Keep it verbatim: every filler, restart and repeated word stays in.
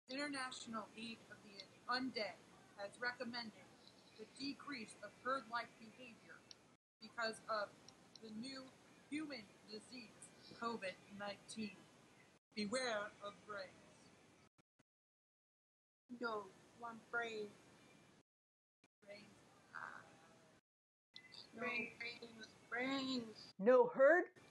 International League of the Undead has recommended the decrease of herd-like behavior because of the new human disease, COVID nineteen. Beware of brains. No, one brain. Brains. Ah. No brains. Brains. No herd?